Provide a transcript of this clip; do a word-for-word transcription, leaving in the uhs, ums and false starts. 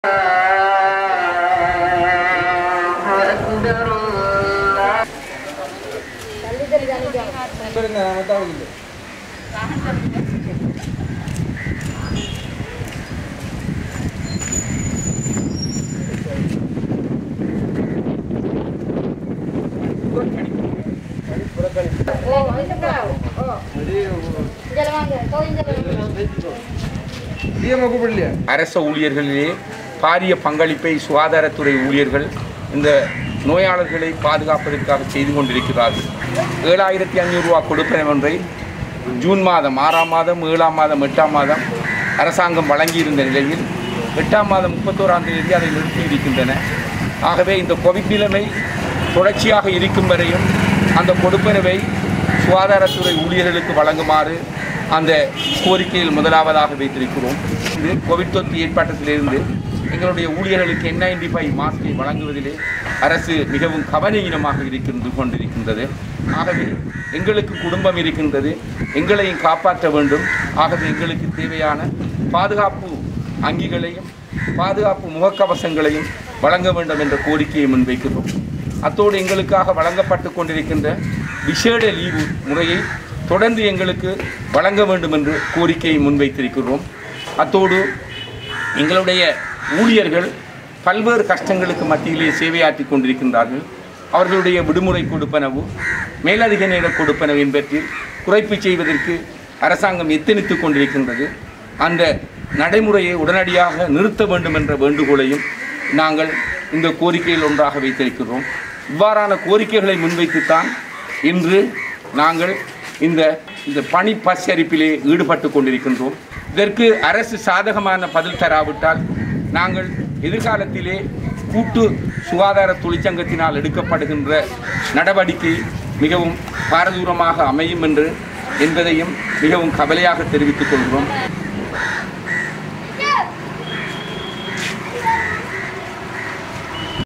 அரச ஊழியர்களிலே பாரிய பங்களிப்பை சுகாதாரத்துறை ஊழியர்கள் இந்த நோயாளர்களை பாதுகாப்பதற்காக செய்து கொண்டிருக்கிறார்கள். ஏழாயிரத்தி ஐநூறு ரூபா கொடுப்பன ஒன்றை ஜூன் மாதம் ஆறாம் மாதம் ஏழாம் மாதம் எட்டாம் மாதம் அரசாங்கம் வழங்கியிருந்த நிலையில் எட்டாம் மாதம் முப்பத்தோராம் தேதி அதை நிறுத்தி இருக்கின்றன. ஆகவே இந்த கோவிட் நிலைமை தொடர்ச்சியாக இருக்கும் வரையும் அந்த கொடுப்பனவை சுகாதாரத்துறை ஊழியர்களுக்கு வழங்குமாறு அந்த கோரிக்கையில் முதலாவதாக வைத்திருக்கிறோம். இது கோவிட் தொற்று ஏற்பட்டத்திலிருந்து எங்களுடைய ஊழியர்களுக்கு என் நைன்டி ஃபைவ் மாஸ்கை வழங்குவதிலே அரசு மிகவும் கவனீனமாக இருக்கின்ற கொண்டிருக்கின்றது. ஆகவே எங்களுக்கு குடும்பம் இருக்கின்றது, எங்களையும் காப்பாற்ற வேண்டும். ஆகவே எங்களுக்கு தேவையான பாதுகாப்பு அங்கிகளையும் பாதுகாப்பு முகக்கவசங்களையும் வழங்க வேண்டும் என்ற கோரிக்கையை முன்வைக்கிறோம். அத்தோடு எங்களுக்காக வழங்கப்பட்டு கொண்டிருக்கின்ற விசேட லீவு முறையை தொடர்ந்து எங்களுக்கு வழங்க வேண்டும் என்று கோரிக்கையை முன்வைத்திருக்கிறோம். அத்தோடு எங்களுடைய ஊழியர்கள் பல்வேறு கஷ்டங்களுக்கு மத்தியிலே சேவையாற்றி கொண்டிருக்கின்றார்கள். அவர்களுடைய விடுமுறை கொடுப்பனவு, மேலதிக நேர கொடுப்பனவு என்பவற்றில் குறைப்பு செய்வதற்கு அரசாங்கம் எத்தனித்து கொண்டிருக்கின்றது. அந்த நடைமுறையை உடனடியாக நிறுத்த வேண்டும் என்ற வேண்டுகோளையும் நாங்கள் இந்த கோரிக்கையில் ஒன்றாக வைத்திருக்கிறோம். இவ்வாறான கோரிக்கைகளை முன்வைத்துத்தான் இன்று நாங்கள் இந்த இந்த பணி பரிசரிப்பிலே ஈடுபட்டு கொண்டிருக்கின்றோம். இதற்கு அரசு சாதகமான பதில் தராவிட்டால் நாங்கள் எதிர்காலத்திலே கூட்டு சுகாதார தொழிற்சங்கத்தினால் எடுக்கப்படுகின்ற நடவடிக்கை மிகவும் பாரதூரமாக அமையும் என்று என்பதையும் மிகவும் கவலையாக தெரிவித்துக் கொள்கிறோம்.